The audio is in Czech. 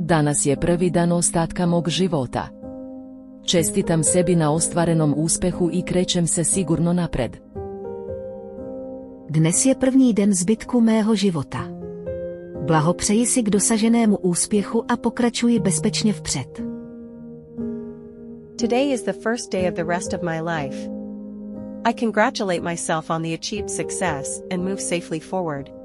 Danas je prvi dan ostatka mog života. Čestitam sebi na ostvarenom úspechu i krećem se sigurno napred. Dnes je první den zbytku mého života. Blahopřeji si k dosaženému úspěchu a pokračuji bezpečně vpřed. Today is the first day of the rest of my life. I congratulate myself on the achieved success and move safely forward.